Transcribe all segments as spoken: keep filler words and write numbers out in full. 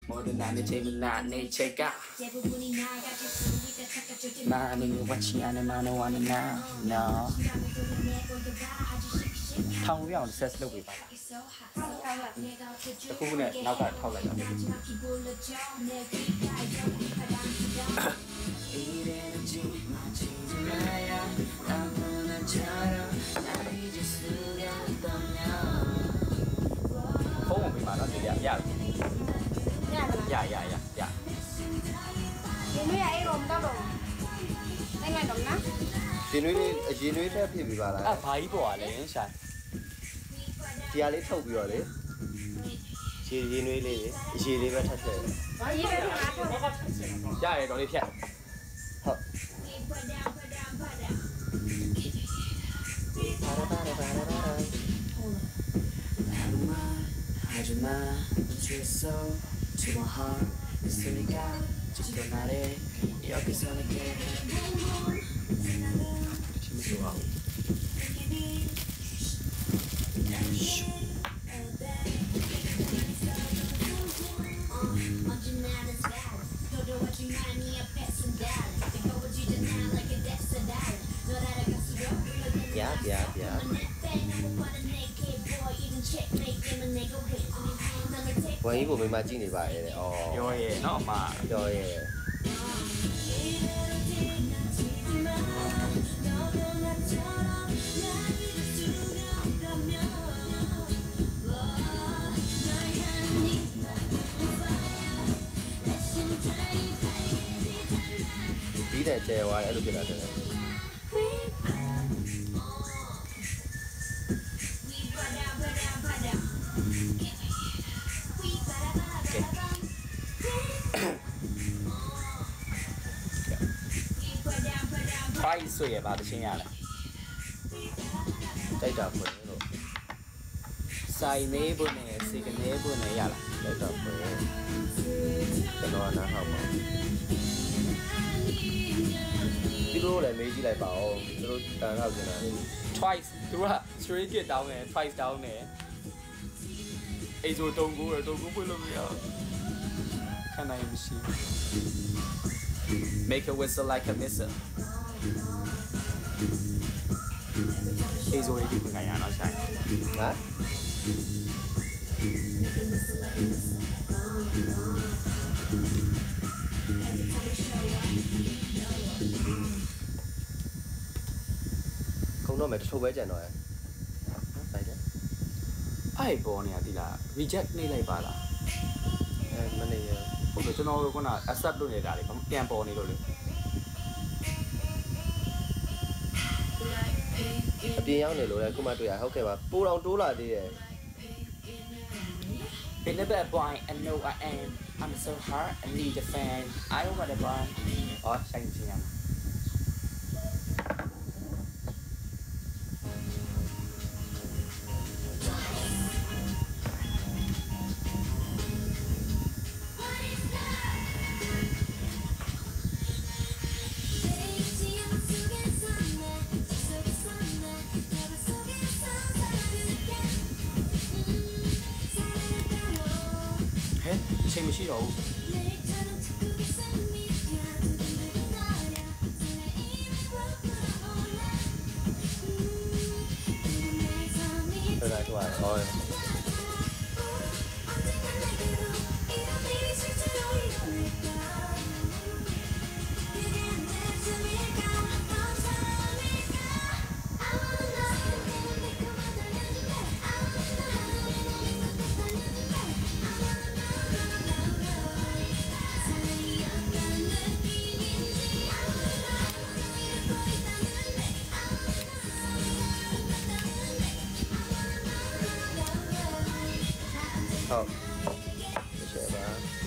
모든 나는 재밌는 나내 제가 많은 watching 않은 많은 와는 나 no ထောင်ရအောင် set လုပ်ပေးပါလားအခုနဲ့နောက်ကထောက်လိုက်တော့ဖုန်းဝင်ပါတော့ဒီရရတယ်ရရရရဒီနေ့အဲ့ရောမတော့တော့နိုင်နိုင်တော့နော်ရင်နွေးလေးအရင်နွေးထက်ဖြစ်ပြီးပါလားအဲ့ဘာကြီးပေါ်လဲရှာဒီဟာလေးထုတ်ပြီးတော့လေရေရင်နွေးလေးအရေလေးပဲထပ်ထည့်ဘာကြီးပဲငါထုတ်ရတယ်တော်လေးဖြတ်ဟုတ်하지마 어쩔 to my heart 있으니까 지켜나래 여기서 내게 좋아 야, 야, 야. 와 이거 얼마 찐이 봐야 돼. 어. 요예, 너 엄마. 요예. 이래 제와 이렇게 나잖아. try ဆွေရပါတချင်းရလဲတိုက်တာဖွယ်လို့စိုင်နေဖို့နဲ့စီကနေဖို့နဲ့ရလားတိုက်တာဖွယ်ကျွန်တော်နားဟောက်ပါဒီလိုလည်းမေးကြည့်လိုက်ပါဦးသူတို့တန်ဟောက်နေတာလေ twice သူက straight get down နဲ့ twice down နဲ့အေဇိုတုံကိုတုံကိုဖွင့်လို့မရခံနိုင်မရှိ make a whistle like a missile အေဇိုရေးဒီခံရအောင်ဆိုင်ဟာခုံတော့မယ်တချို့ပဲကြံတော့ရဆိုင်တယ်အဲ့ပေါ်နေရသီလား reject နေလိုက်ပါလားအဲမနေရဟုတ်တယ်ကျွန်တော်တို့က accept လုပ်နေတာလေပြန်ပေါ်နေလို့လေအပြင်ရောက်နေလို့လည်းခုမှတွေ့ရဟုတ်ကဲ့ပါပိုးတော်တိုးလာသေးရဲ့ In the bad boy I know I am I'm so hard I need a fan I don't want a boy อ๋อใช่จริงๆအချိန်မရှိတော့ဘူးဟုတ်လားဟုတ်ပါဟုတ်ဟုတ်ရှယ်ပါ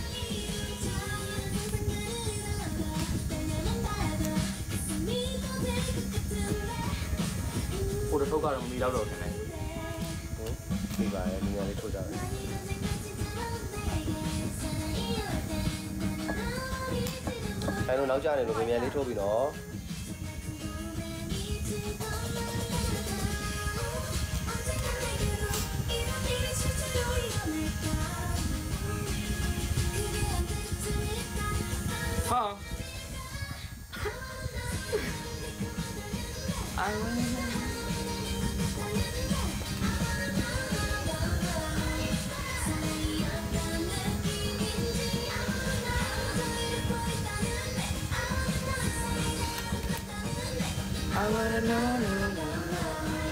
ဟိုတစ်ထုပ်ကတော့မီတော့တော့ခင်ဗျဟုတ်ဒီပါရဲ့နေရာလေးထုတ်ကြတယ်အဲလိုနောက်ကျနေလို့မြန်မြန်လေးထုတ်ပြီနော်ဟာ I wanna know I wanna know, know, know, know.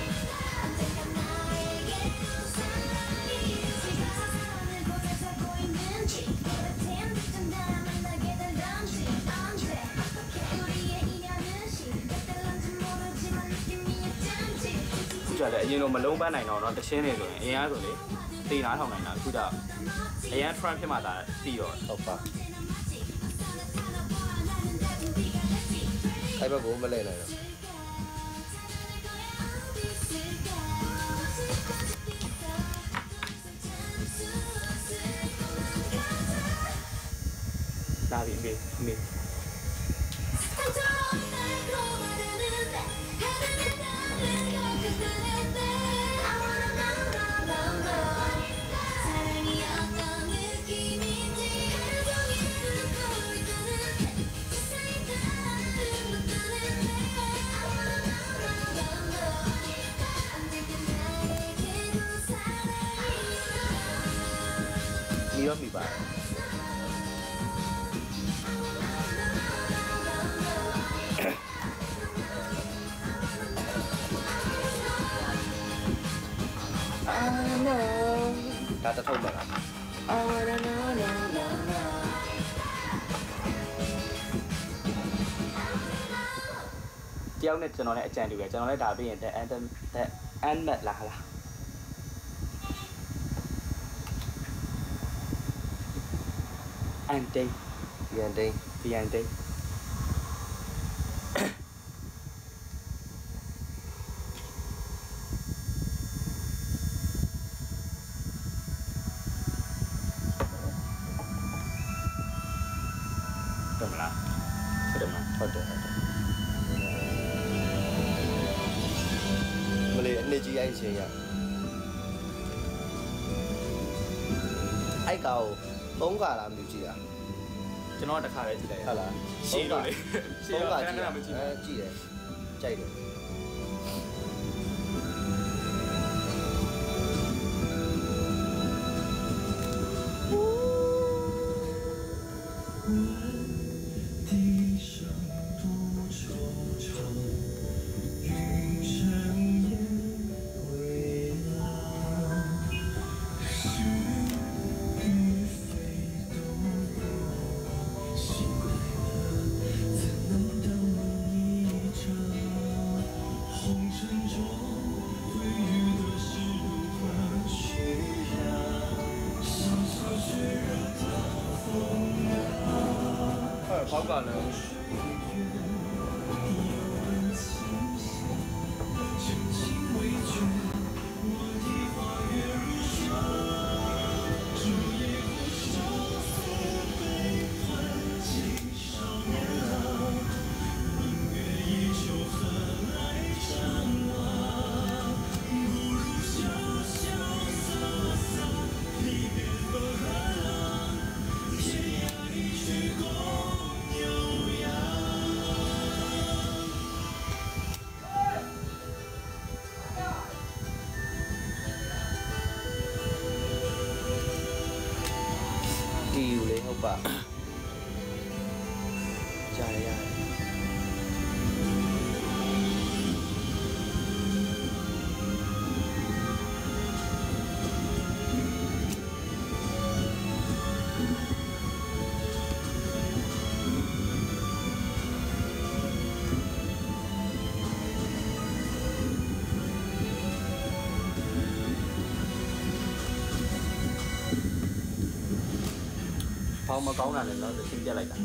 Giờ để như nó mà lông ban này nó nó tự nhiên này rồi, em á rồi đấy, tì ná thằng này là cứ đã, em Trump khi mà đã tì rồi, không phải ai mà bố mà lên này rồi là bị mệt mệt mi đó mi bà ta ta thông mà làm Chiếu này cho nó lại chèn được cho nó lại đào đi để ăn để ăn mệt là là ăn đi đi ăn đi đi ăn đi được là được mà thôi được mà lấy anh chị anh xem nhá ai cầu bốn quả làm điều gì à cho nó đặc biệt gì đấy hay là xì rồi đấy xì bốn rồi quả cái gì này à làm gì chị đấy chạy được 好感人。bà dài dài không mà có nào thì nó được sinh ra lại cả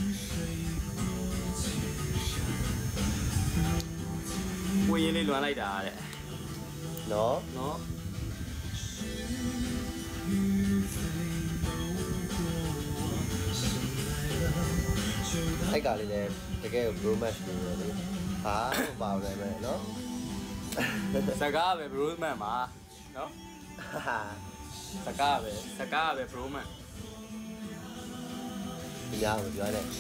nguyên lên loạn lại đã đấy nó nó thấy cả này nè cái cái bromance này hả vào này mày nó Saga về bromance mà nó Saga về Saga về bromance ဒီများကိုပြောတယ်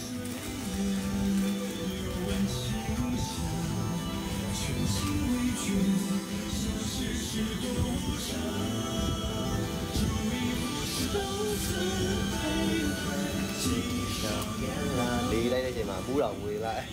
လေးလိုက်တဲ့အချိန်မှာဘူးတော်ဝေးလိုက်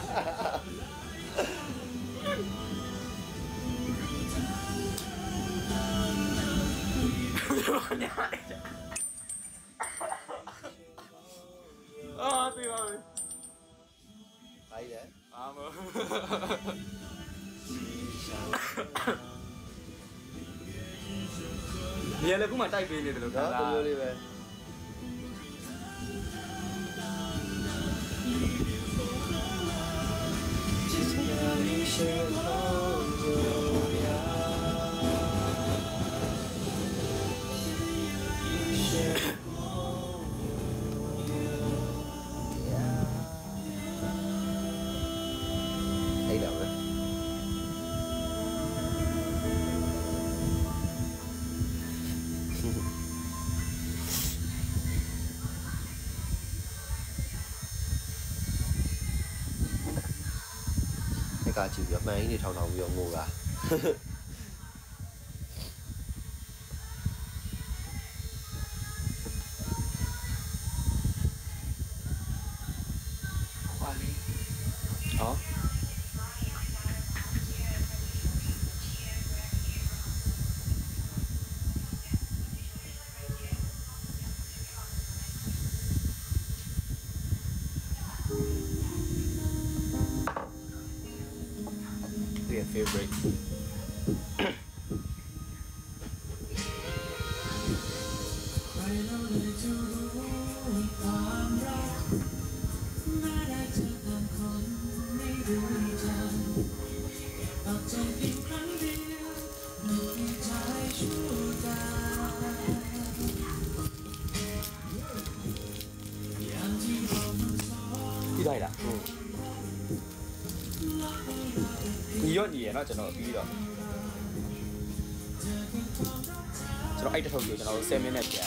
အာပြေပါပြီဘာကြီးလဲအာမနေရာလည်းခုမှတိုက်ပေးနေတယ်လို့ခါတာနော်ဒီလိုလေးပဲအဲ့ဒါပဲကကြည့်ပြီးမှန်ကြီးနေထောင်ထောင်ပြီးတော့ငိုတာဟွာလေးဟောyour favorite đi đây đãညီရောညီရနော်ကျွန်တော်ပြီးတော့ကျွန်တော်အဲ့တစ်ထုပ်ကိုကျွန်တော်ten မိနစ်ကြာ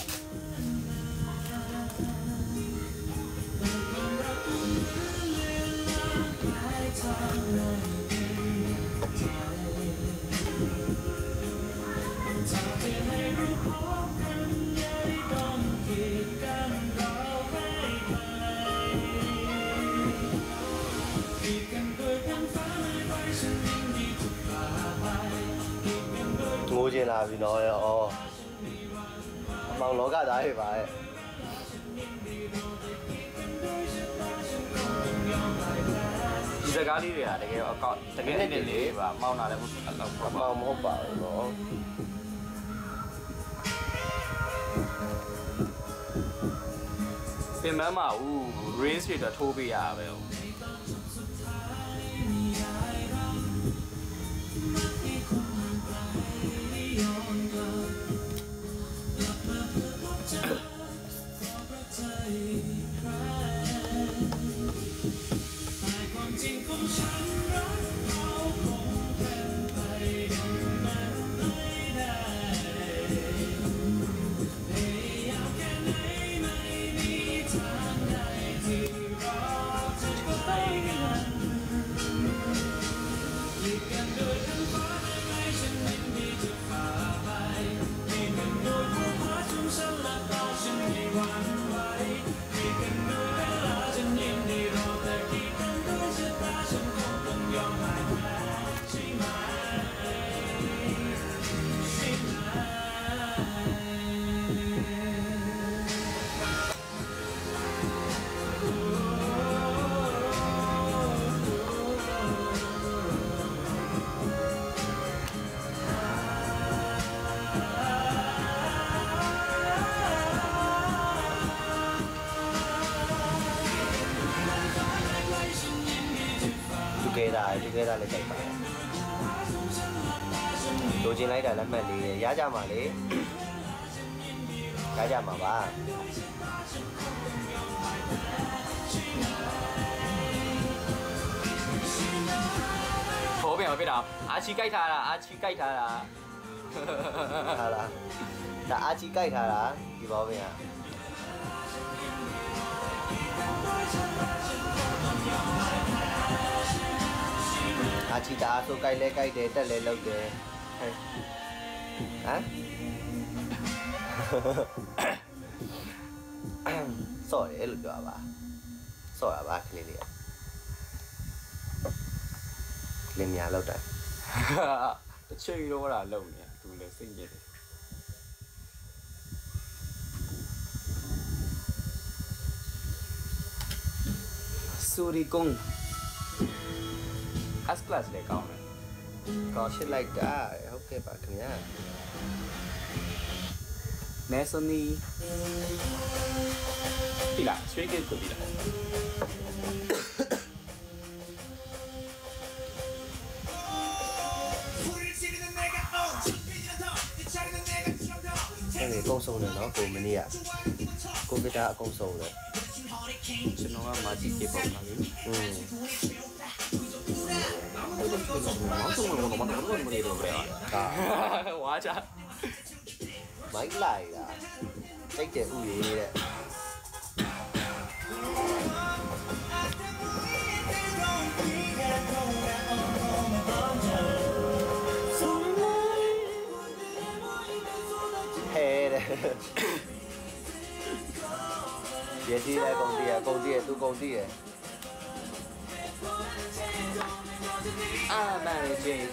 ငိုချင်လာပြီနော်ရောဩအမောင်လောကသားတွေပါရဲ့ဒီစကားလေးတွေကတကယ်အကောက်တကယ်နဲ့လေပါမောင်းလာလည်းမဟုတ်တော့အမောင်မဟုတ်ပါဘူးနော်ပြင်မမှာဦး race တွေတော့ထိုးပေးရပဲ together together လေးကြိုက်ပါလိုချင်လိုက်တာလက်မှတ်လေးရကြမှာလေရကြမှာပါဘောပြန်မပြတာအာချီကြိုက်ထားတာအာချီကြိုက်ထားတာဟာလားဒါအာချီကြိုက်ထားတာဒီဘောပြန်ကနာချီတာဆိုကြိုက်လဲကြိုက်တယ်တက်လဲလောက်တယ်ဟမ်ဆော့တယ်လို့ပြောပါဆော့ရပါကလေးလေးလင်းများလောက်တယ်တချို့ရောလာလုံနေသူလည်းစိတ်ညစ်တယ်ဆိုရီကုန်း S class လေကောင်းတယ်ကောင်းရှစ်လိုက်တာဟုတ်ကဲ့ပါခင်ဗျာမဲဆနီဒီလားဆွေးကကိုဒီလားအဲ့ဒီအကုန်ဆုံးတယ်နော်ကိုမနေ့ကကိုဂီတာအကုန်ဆုံးတယ်ကျွန်တော်ကမာဂျီကေပေါ့ပါလေอืมအဲ့ဒါကျွန်တော်မောင်ဆုံးလို့တော့မတော်ဘူးမနေတော့ဗျာဒါဝါချမိုက်လိုက်တာစိတ်တယ်ဥရေးတဲ့ဟဲ့တဲ့ရည်ကြီးတဲ့ကုန်တီးရကုန်တီးရသူကုန်တီးရအာမန်ဂျေး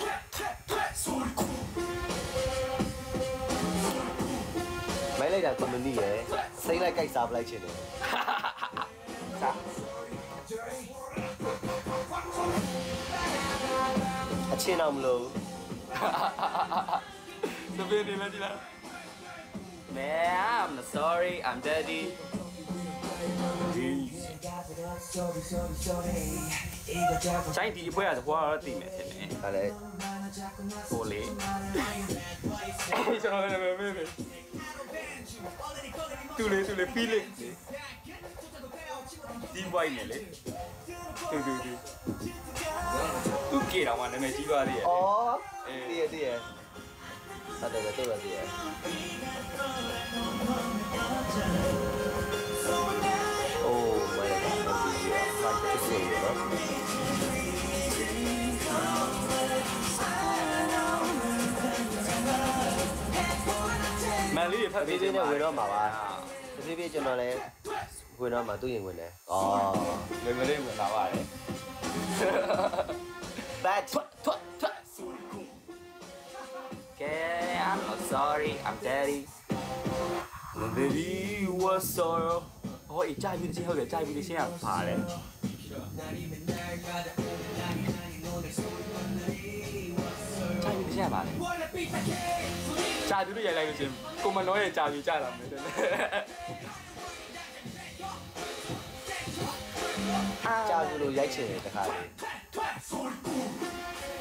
မိုက်လိုက်တာကွန်မနီရယ်စိတ်လိုက်ကြိုက်စားပလိုက်ချင်တယ်စားအချင်းအောင်မလို့တပည့်နေလားဒီလား Man I'm sorry I'm daddy ဆိုင်ဒီပွဲရတော့တော့တည်မယ်ဖြစ်နေဟာလေဟိုလေကျွန်တော်လည်းမမေ့ဘူးတူလေတူလေ feeling ဒီဘိုင်းနဲ့လေတူတူတူသူကေတော့မှနာမည်ကြီးသွားသေးရဲ့ဩတည်ရတည်ရဟုတ်တယ်တော်တော်တည်ရโอ้ไม่ได้တော့ဒီရဖိုက်တစ်စိရောမန်လေးတွေဖတ်ပြီးနေဝင်တော့မှာပါတဖြည်းဖြည်းကျွန်တော်လည်းဝင်တော့မှာသူ့ရင်ဝင်တယ်ဩလေမလေးဝင်လာပါတယ် Bad twat twat twat Okay I'm not sorry I'm daddy Daddy was sorrow ဟောအေးကြိုက်ပြီးချင်းဟုတ်တယ်ကြိုက်ပြီးချင်းကပါတယ်ကြိုက်ပြီးချင်းကပါတယ်ကြာသူတို့ရိုက်လိုက်လို့ချင်းကိုမနောရဲ့ကြာသူကြာလာမယ်တဲ့ကြာသူလိုရိုက်ချင်တယ်တခါလေ